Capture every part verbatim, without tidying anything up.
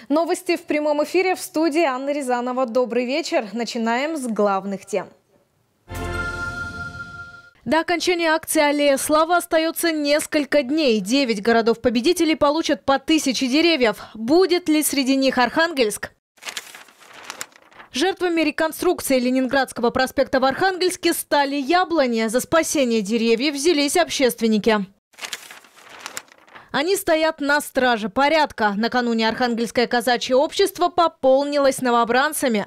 Новости в прямом эфире, в студии Анна Рязанова. Добрый вечер. Начинаем с главных тем. До окончания акции «Аллея славы» остается несколько дней. Девять городов-победителей получат по тысяче деревьев. Будет ли среди них Архангельск? Жертвами реконструкции Ленинградского проспекта в Архангельске стали яблони. За спасение деревьев взялись общественники. Они стоят на страже порядка. Накануне Архангельское казачье общество пополнилось новобранцами.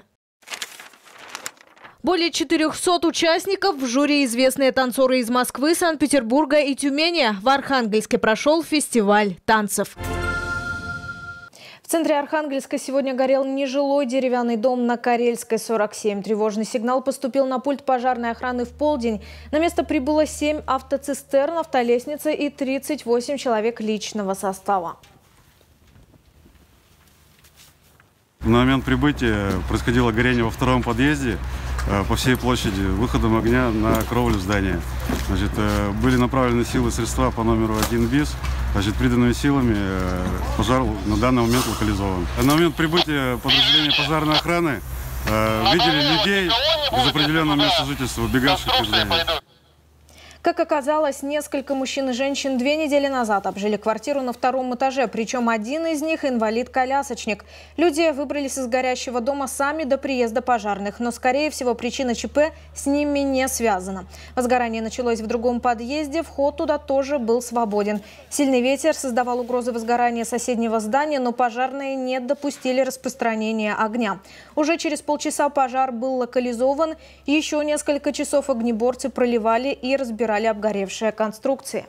Более четырёхсот участников в жюри известные танцоры из Москвы, Санкт-Петербурга и Тюмени. В Архангельске прошел фестиваль танцев. В центре Архангельска сегодня горел нежилой деревянный дом на Карельской, сорок семь. Тревожный сигнал поступил на пульт пожарной охраны в полдень. На место прибыло семь автоцистерн, автолестницы и тридцать восемь человек личного состава. На момент прибытия происходило горение во втором подъезде по всей площади, выходом огня на кровлю здания. Значит, были направлены силы и средства по номеру один БИС. Значит, приданными силами пожар на данный момент локализован. На момент прибытия подразделения пожарной охраны видели людей из определенного места жительства, убегавших из здания. Как оказалось, несколько мужчин и женщин две недели назад обжили квартиру на втором этаже. Причем один из них – инвалид-колясочник. Люди выбрались из горящего дома сами до приезда пожарных. Но, скорее всего, причина ЧП с ними не связана. Возгорание началось в другом подъезде. Вход туда тоже был свободен. Сильный ветер создавал угрозы возгорания соседнего здания, но пожарные не допустили распространения огня. Уже через полчаса пожар был локализован. Еще несколько часов огнеборцы проливали и разбирали обгоревшие конструкции.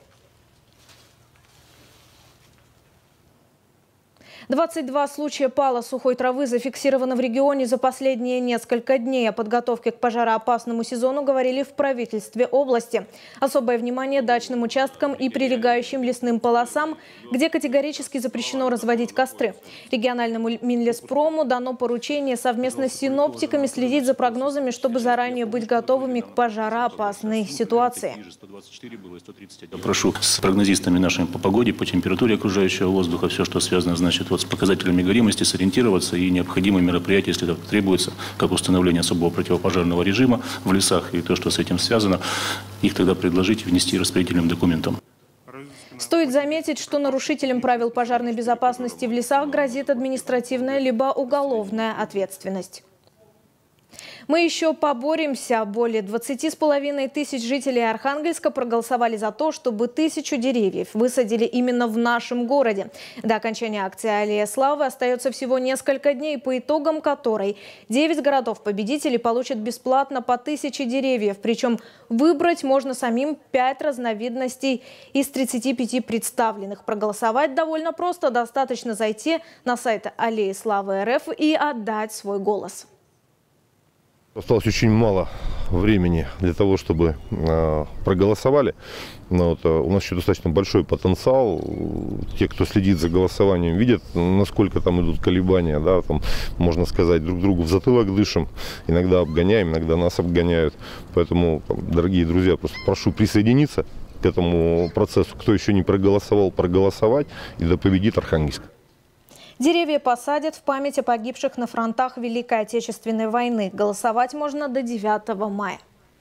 двадцать два случая пала сухой травы зафиксировано в регионе за последние несколько дней. О подготовке к пожароопасному сезону говорили в правительстве области. Особое внимание дачным участкам и прилегающим лесным полосам, где категорически запрещено разводить костры. Региональному Минлеспрому дано поручение совместно с синоптиками следить за прогнозами, чтобы заранее быть готовыми к пожароопасной ситуации. Прошу с прогнозистами нашими по погоде, по температуре окружающего воздуха, все, что связано, значит, с показателями горимости сориентироваться и необходимые мероприятия, если это требуется, как установление особого противопожарного режима в лесах и то, что с этим связано, их тогда предложить внести распределительным документом. Стоит заметить, что нарушителям правил пожарной безопасности в лесах грозит административная либо уголовная ответственность. Мы еще поборемся. Более двадцати с половиной тысяч жителей Архангельска проголосовали за то, чтобы тысячу деревьев высадили именно в нашем городе. До окончания акции «Аллея славы» остается всего несколько дней, по итогам которой девять городов-победителей получат бесплатно по тысяче деревьев. Причем выбрать можно самим пять разновидностей из тридцати пяти представленных. Проголосовать довольно просто. Достаточно зайти на сайт «Аллея славы РФ» и отдать свой голос. Осталось очень мало времени для того, чтобы э, проголосовали. Но вот, э, у нас еще достаточно большой потенциал. Те, кто следит за голосованием, видят, насколько там идут колебания. Да, там, можно сказать, друг другу в затылок дышим. Иногда обгоняем, иногда нас обгоняют. Поэтому, там, дорогие друзья, просто прошу присоединиться к этому процессу. Кто еще не проголосовал, проголосовать, и да победит Архангельск. Деревья посадят в память о погибших на фронтах Великой Отечественной войны. Голосовать можно до девятого мая.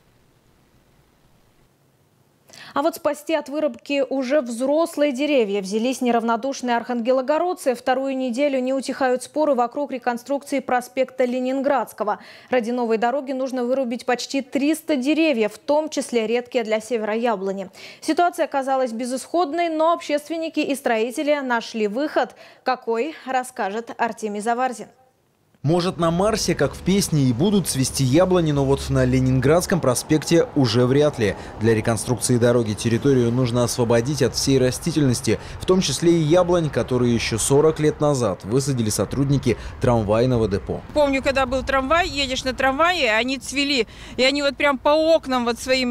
А вот спасти от вырубки уже взрослые деревья взялись неравнодушные архангелогородцы. Вторую неделю не утихают споры вокруг реконструкции проспекта Ленинградского. Ради новой дороги нужно вырубить почти триста деревьев, в том числе редкие для севера яблони. Ситуация оказалась безысходной, но общественники и строители нашли выход. Какой, расскажет Артемий Заварзин. Может, на Марсе, как в песне, и будут цвести яблони, но вот на Ленинградском проспекте уже вряд ли. Для реконструкции дороги территорию нужно освободить от всей растительности, в том числе и яблонь, которые еще сорок лет назад высадили сотрудники трамвайного депо. Помню, когда был трамвай, едешь на трамвае, они цвели, и они вот прям по окнам вот своим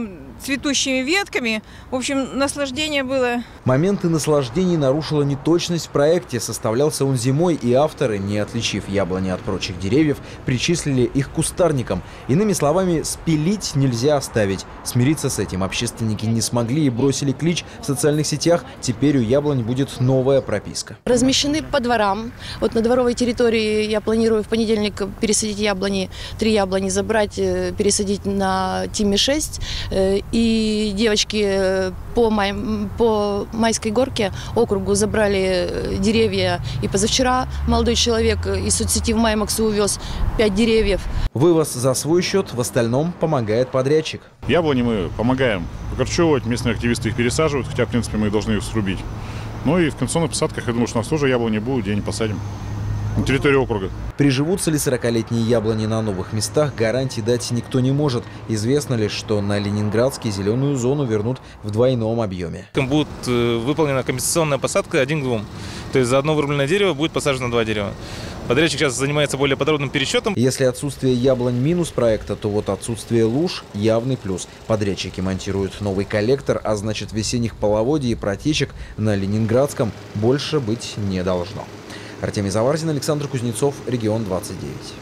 цветущими ветками. В общем, наслаждение было. Моменты наслаждений нарушила неточность в проекте. Составлялся он зимой, и авторы, не отличив яблони от прочих деревьев, причислили их к кустарникам. Иными словами, спилить нельзя оставить. Смириться с этим общественники не смогли и бросили клич в социальных сетях. Теперь у яблонь будет новая прописка. Размещены по дворам. Вот на дворовой территории я планирую в понедельник пересадить яблони, три яблони забрать, пересадить на Тиме шесть. И девочки по, май, по Майской горке округу забрали деревья. И позавчера молодой человек из соцсети в Маймаксу увез пять деревьев. Вывоз за свой счет, в остальном помогает подрядчик. Яблони мы помогаем выкорчевывать, местные активисты их пересаживают, хотя, в принципе, мы должны их срубить. Ну и в конституционных посадках, я думаю, что у нас тоже яблони будут, где-нибудь посадим. На территории округа. Приживутся ли сорокалетние яблони на новых местах, гарантий дать никто не может. Известно лишь, что на Ленинградске зеленую зону вернут в двойном объеме. Будет выполнена компенсационная посадка один к двум. То есть за одно вырубленное дерево будет посажено два дерева. Подрядчик сейчас занимается более подробным пересчетом. Если отсутствие яблонь минус проекта, то вот отсутствие луж – явный плюс. Подрядчики монтируют новый коллектор, а значит весенних половодий и протечек на Ленинградском больше быть не должно. Артемий Заварзин, Александр Кузнецов, Регион двадцать девять.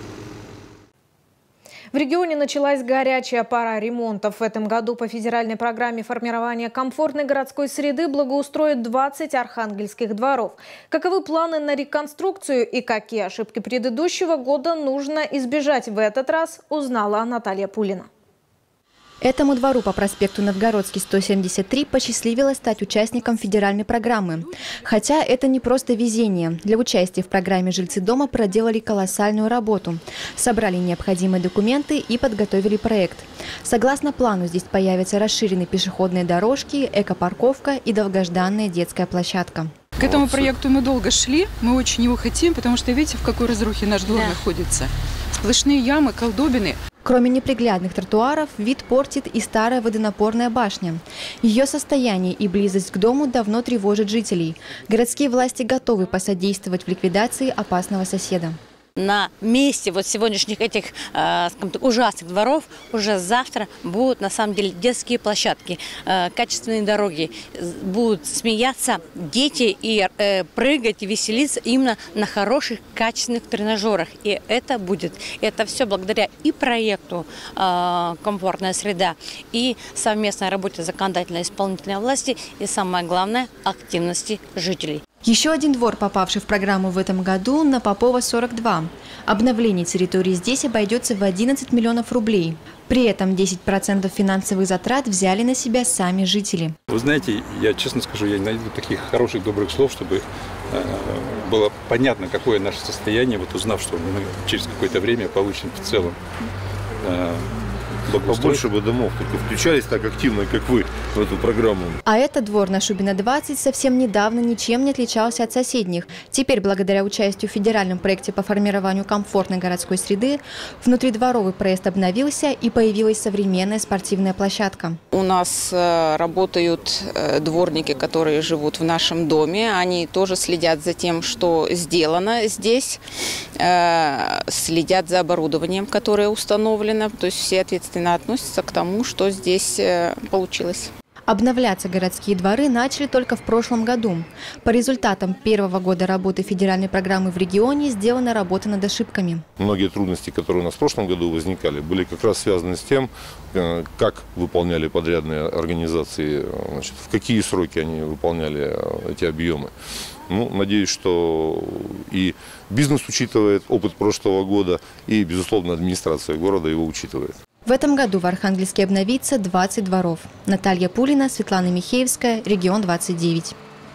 В регионе началась горячая пора ремонтов. В этом году по федеральной программе формирования комфортной городской среды благоустроят двадцать архангельских дворов. Каковы планы на реконструкцию и какие ошибки предыдущего года нужно избежать в этот раз, узнала Наталья Пулина. Этому двору по проспекту Новгородский, сто семьдесят три, посчастливилось стать участником федеральной программы. Хотя это не просто везение. Для участия в программе жильцы дома проделали колоссальную работу. Собрали необходимые документы и подготовили проект. Согласно плану, здесь появятся расширенные пешеходные дорожки, экопарковка и долгожданная детская площадка. К этому проекту мы долго шли, мы очень его хотим, потому что видите, в какой разрухе наш двор да. находится. Сплошные ямы, колдобины. Кроме неприглядных тротуаров, вид портит и старая водонапорная башня. Ее состояние и близость к дому давно тревожит жителей. Городские власти готовы посодействовать в ликвидации опасного соседа. На месте вот сегодняшних этих э, ужасных дворов уже завтра будут на самом деле детские площадки, э, качественные дороги. Будут смеяться дети и э, прыгать и веселиться именно на хороших качественных тренажерах. И это будет, это все благодаря и проекту э, «Комфортная среда», и совместной работе законодательной и исполнительной власти, и самое главное – активности жителей. Еще один двор, попавший в программу в этом году, на Попова сорок два. Обновление территории здесь обойдется в одиннадцать миллионов рублей. При этом десять процентов финансовых затрат взяли на себя сами жители. Вы знаете, я честно скажу, я не найду таких хороших, добрых слов, чтобы э, было понятно, какое наше состояние, вот узнав, что мы через какое-то время получим в целом э, побольше бы домов только включались так активно, как вы, в эту программу. А этот двор на Шубина двадцать совсем недавно ничем не отличался от соседних. Теперь, благодаря участию в федеральном проекте по формированию комфортной городской среды, внутридворовый проезд обновился и появилась современная спортивная площадка. У нас работают дворники, которые живут в нашем доме. Они тоже следят за тем, что сделано здесь, следят за оборудованием, которое установлено. То есть все ответственно относятся к тому, что здесь получилось. Обновляться городские дворы начали только в прошлом году. По результатам первого года работы федеральной программы в регионе сделана работа над ошибками. Многие трудности, которые у нас в прошлом году возникали, были как раз связаны с тем, как выполняли подрядные организации, значит, в какие сроки они выполняли эти объемы. Ну, надеюсь, что и бизнес учитывает опыт прошлого года, и, безусловно, администрация города его учитывает. В этом году в Архангельске обновится двадцать дворов. Наталья Пулина, Светлана Михеевская, Регион двадцать девять.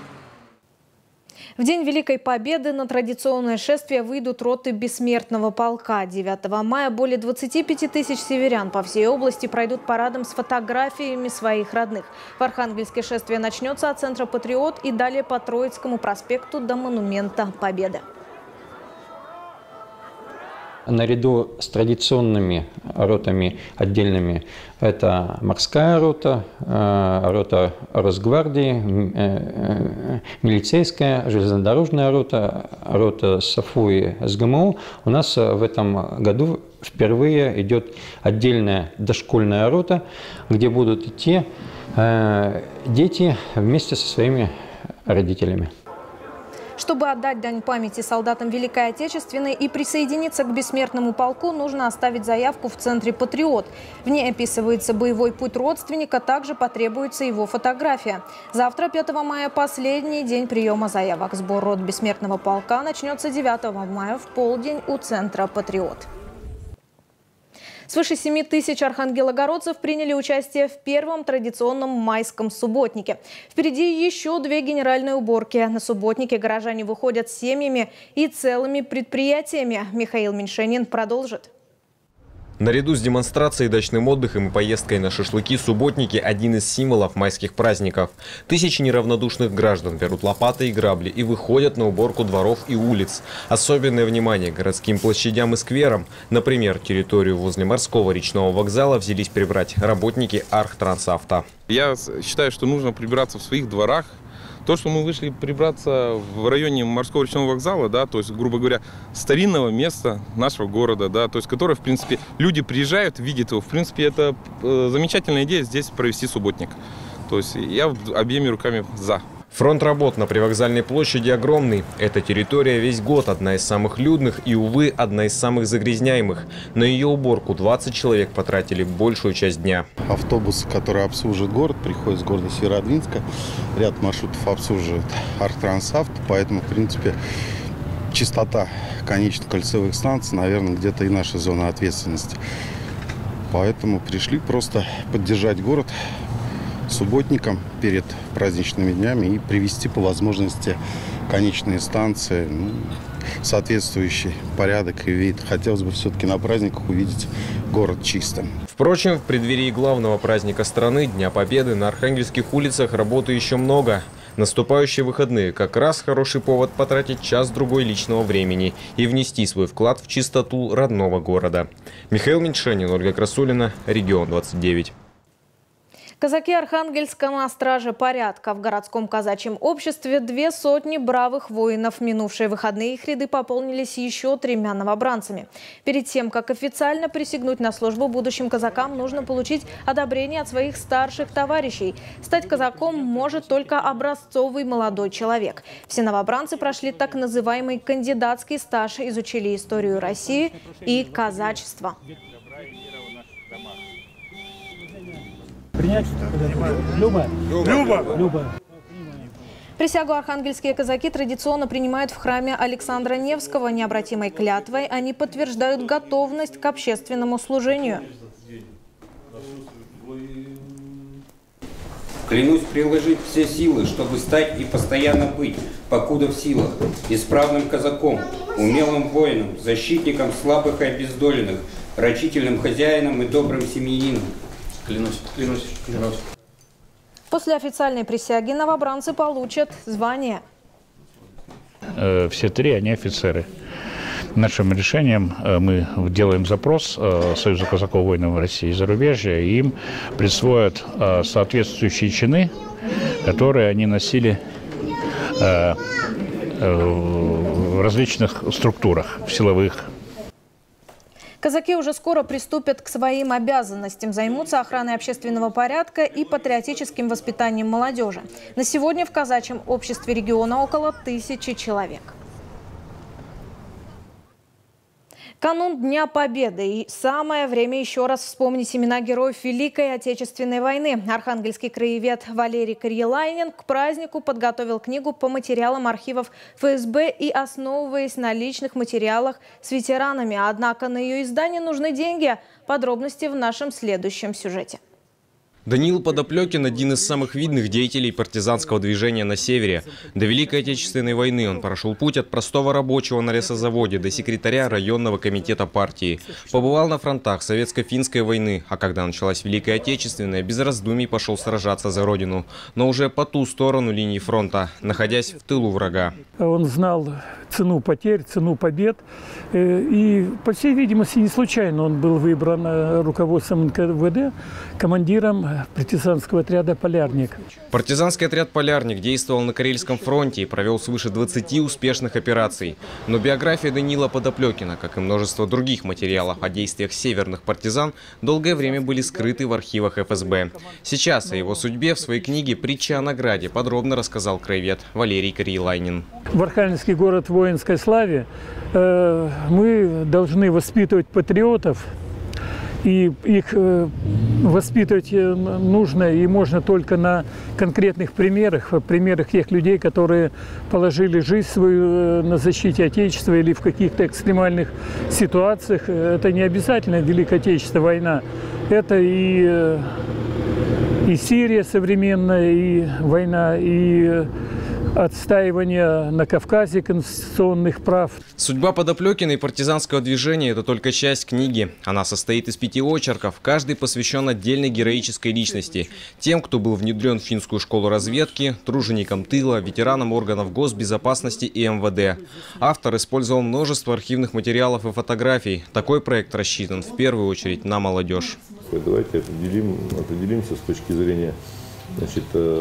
В День Великой Победы на традиционное шествие выйдут роты Бессмертного полка. девятого мая более двадцати пяти тысяч северян по всей области пройдут парадом с фотографиями своих родных. В Архангельске шествие начнется от центра «Патриот» и далее по Троицкому проспекту до монумента Победы. Наряду с традиционными ротами отдельными это морская рота, рота Росгвардии, милицейская, железнодорожная рота, рота САФУ и СГМУ. У нас в этом году впервые идет отдельная дошкольная рота, где будут идти дети вместе со своими родителями. Чтобы отдать дань памяти солдатам Великой Отечественной и присоединиться к бессмертному полку, нужно оставить заявку в центре «Патриот». В ней описывается боевой путь родственника, также потребуется его фотография. Завтра, пятого мая, последний день приема заявок. Сбор рот бессмертного полка начнется девятого мая в полдень у центра «Патриот». Свыше семи тысяч архангелогородцев приняли участие в первом традиционном майском субботнике. Впереди еще две генеральные уборки. На субботнике горожане выходят с семьями и целыми предприятиями. Михаил Меньшенин продолжит. Наряду с демонстрацией, дачным отдыхом и поездкой на шашлыки, субботники – один из символов майских праздников. Тысячи неравнодушных граждан берут лопаты и грабли и выходят на уборку дворов и улиц. Особенное внимание городским площадям и скверам. Например, территорию возле морского речного вокзала взялись прибрать работники Архтрансавто. Я считаю, что нужно прибираться в своих дворах. То, что мы вышли прибраться в районе морского речного вокзала, да, то есть, грубо говоря, старинного места нашего города, да, то есть, которое, в принципе, люди приезжают, видят его, в принципе, это замечательная идея здесь провести субботник. То есть, я обеими руками за. Фронт работ на привокзальной площади огромный. Эта территория весь год одна из самых людных и, увы, одна из самых загрязняемых. На ее уборку двадцать человек потратили большую часть дня. Автобус, который обслуживает город, приходит с города Северодвинска. Ряд маршрутов обслуживает Архтрансавто, поэтому, в принципе, чистота конечно-кольцевых станций, наверное, где-то и наша зона ответственности. Поэтому пришли просто поддержать город субботником перед праздничными днями и привести по возможности конечные станции, ну, соответствующий порядок и вид. Хотелось бы все-таки на праздниках увидеть город чистым. Впрочем, в преддверии главного праздника страны, Дня Победы, на архангельских улицах работы еще много. Наступающие выходные как раз хороший повод потратить час-другой личного времени и внести свой вклад в чистоту родного города. Михаил Меньшенин, Ольга Красулина, Регион двадцать девять. Казаки Архангельска на страже порядка. В городском казачьем обществе две сотни бравых воинов. Минувшие выходные их ряды пополнились еще тремя новобранцами. Перед тем, как официально присягнуть на службу будущим казакам, нужно получить одобрение от своих старших товарищей. Стать казаком может только образцовый молодой человек. Все новобранцы прошли так называемый кандидатский стаж, изучили историю России и казачество. Принять? Люба? Люба? Люба. Присягу архангельские казаки традиционно принимают в храме Александра Невского. Необратимой клятвой они подтверждают готовность к общественному служению. Клянусь приложить все силы, чтобы стать и постоянно быть, покуда в силах, исправным казаком, умелым воином, защитником слабых и обездоленных, рачительным хозяином и добрым семьянином. Клянусь, клянусь, клянусь. После официальной присяги новобранцы получат звание. Все три, они офицеры. Нашим решением мы делаем запрос Союзу казаков воинов России и зарубежья, и им присвоят соответствующие чины, которые они носили в различных структурах, в силовых. Казаки уже скоро приступят к своим обязанностям, займутся охраной общественного порядка и патриотическим воспитанием молодежи. На сегодня в казачьем обществе региона около тысячи человек. Канун Дня Победы. И самое время еще раз вспомнить имена героев Великой Отечественной войны. Архангельский краевед Валерий Карьелайнин к празднику подготовил книгу по материалам архивов ФСБ и основываясь на личных материалах с ветеранами. Однако на ее издание нужны деньги. Подробности в нашем следующем сюжете. Даниил Подоплекин – один из самых видных деятелей партизанского движения на севере. До Великой Отечественной войны он прошел путь от простого рабочего на лесозаводе до секретаря районного комитета партии. Побывал на фронтах советско-финской войны, а когда началась Великая Отечественная, без раздумий пошел сражаться за родину. Но уже по ту сторону линии фронта, находясь в тылу врага. Он знал цену потерь, цену побед. И, по всей видимости, не случайно он был выбран руководством эн ка вэ дэ командиром партизанского отряда «Полярник». Партизанский отряд «Полярник» действовал на Карельском фронте и провел свыше двадцати успешных операций. Но биография Даниила Подоплекина, как и множество других материалов о действиях северных партизан, долгое время были скрыты в архивах эф эс бэ. Сейчас о его судьбе в своей книге «Притча о награде» подробно рассказал краевед Валерий Карьелайнин. В Архангельский город воинской славе э, мы должны воспитывать патриотов. И их э, воспитывать нужно и можно только на конкретных примерах, примерах тех людей, которые положили жизнь свою на защите Отечества или в каких-то экстремальных ситуациях. Это не обязательно Великая Отечественная война. Это и, э, и Сирия современная, и война, и отстаивание на Кавказе конституционных прав. Судьба Подоплекина и партизанского движения – это только часть книги. Она состоит из пяти очерков, каждый посвящен отдельной героической личности. Тем, кто был внедрен в финскую школу разведки, труженикам тыла, ветеранам органов госбезопасности и эм вэ дэ. Автор использовал множество архивных материалов и фотографий. Такой проект рассчитан в первую очередь на молодежь. Давайте определим, определимся с точки зрения, значит,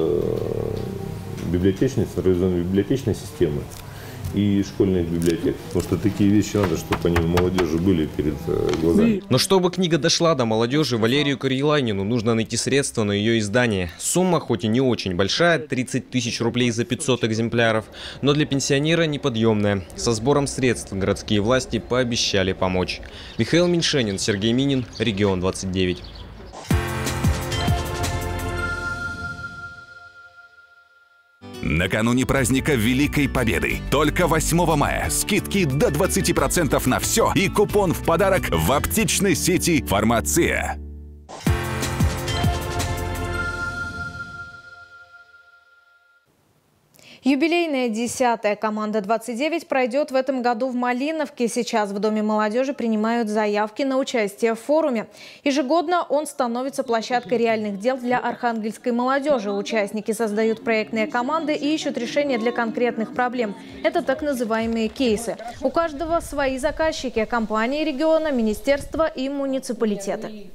библиотечной, централизованной библиотечной системы и школьных библиотек. Потому что такие вещи надо, чтобы они у молодежи были перед глазами. Но чтобы книга дошла до молодежи, Валерию Карьелайнину нужно найти средства на ее издание. Сумма хоть и не очень большая, тридцать тысяч рублей за пятьсот экземпляров, но для пенсионера неподъемная. Со сбором средств городские власти пообещали помочь. Михаил Меньшенин, Сергей Минин, Регион двадцать девять. Накануне праздника Великой Победы. Только восьмого мая скидки до двадцати процентов на все и купон в подарок в аптечной сети «Фармация». Юбилейная десятая команда двадцать девять пройдет в этом году в Малиновке. Сейчас в Доме молодежи принимают заявки на участие в форуме. Ежегодно он становится площадкой реальных дел для архангельской молодежи. Участники создают проектные команды и ищут решения для конкретных проблем. Это так называемые кейсы. У каждого свои заказчики – компании региона, министерства и муниципалитеты.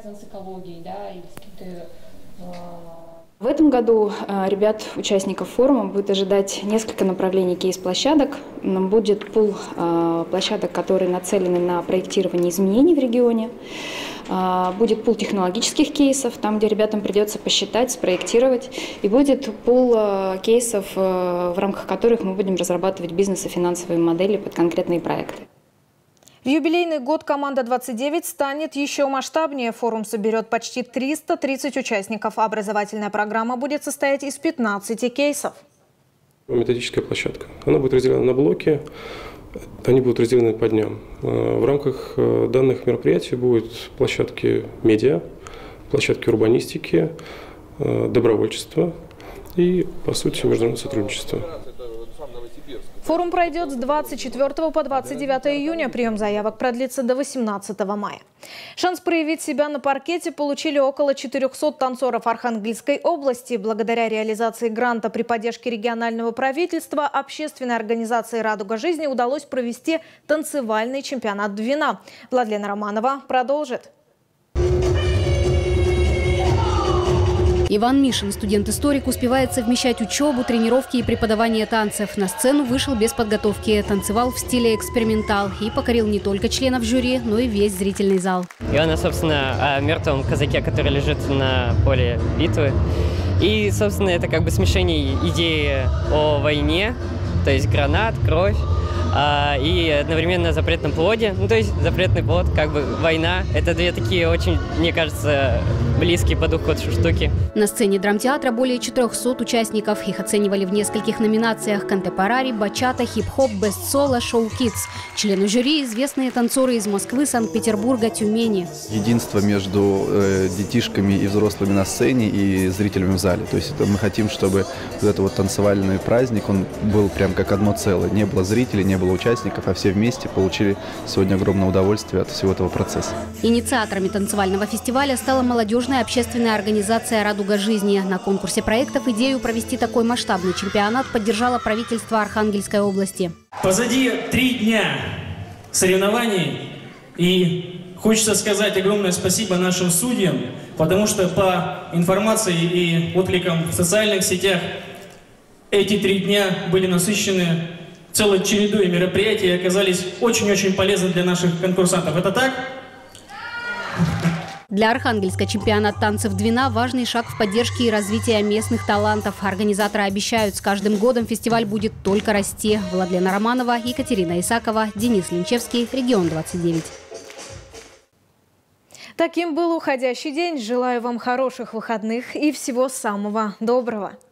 В этом году ребят, участников форума, будет ожидать несколько направлений кейс-площадок. Будет пул площадок, которые нацелены на проектирование изменений в регионе. Будет пул технологических кейсов, там, где ребятам придется посчитать, спроектировать. И будет пул кейсов, в рамках которых мы будем разрабатывать бизнес- и финансовые модели под конкретные проекты. В юбилейный год команда двадцать девять станет еще масштабнее. Форум соберет почти триста тридцать участников. Образовательная программа будет состоять из пятнадцати кейсов. Методическая площадка. Она будет разделена на блоки. Они будут разделены по дням. В рамках данных мероприятий будут площадки медиа, площадки урбанистики, добровольчества и, по сути, международное сотрудничество. Форум пройдет с двадцать четвёртого по двадцать девятое июня. Прием заявок продлится до восемнадцатого мая. Шанс проявить себя на паркете получили около четырёхсот танцоров Архангельской области. Благодаря реализации гранта при поддержке регионального правительства общественной организации «Радуга жизни» удалось провести танцевальный чемпионат Двина. Владлена Романова продолжит. Иван Мишин, студент-историк, успевает совмещать учебу, тренировки и преподавание танцев. На сцену вышел без подготовки, танцевал в стиле экспериментал и покорил не только членов жюри, но и весь зрительный зал. Иван, собственно, о мертвом казаке, который лежит на поле битвы. И, собственно, это как бы смешение идеи о войне, то есть гранат, кровь, а, и одновременно запретном плоде. Ну, то есть запретный плод, как бы война. Это две такие очень, мне кажется, близкие по духу штуки. На сцене драмтеатра более четырехсот участников. Их оценивали в нескольких номинациях: контемпорари, бачата, хип-хоп, бест-соло, шоу-кидс. Члены жюри – известные танцоры из Москвы, Санкт-Петербурга, Тюмени. Единство между э, детишками и взрослыми на сцене и зрителями в зале. То есть это мы хотим, чтобы вот этот вот танцевальный праздник, он был прям как одно целое. Не было зрителей, не было участников, а все вместе получили сегодня огромное удовольствие от всего этого процесса. Инициаторами танцевального фестиваля стала молодежная общественная организация «Радуга жизни». На конкурсе проектов идею провести такой масштабный чемпионат поддержало правительство Архангельской области. Позади три дня соревнований, и хочется сказать огромное спасибо нашим судьям, потому что по информации и откликам в социальных сетях эти три дня были насыщены целой чередой мероприятий и оказались очень-очень полезны для наших конкурсантов. Это так? Для Архангельска чемпионат танцев «Двина» – важный шаг в поддержке и развитии местных талантов. Организаторы обещают, с каждым годом фестиваль будет только расти. Владлена Романова, Екатерина Исакова, Денис Линчевский, Регион двадцать девять. Таким был уходящий день. Желаю вам хороших выходных и всего самого доброго.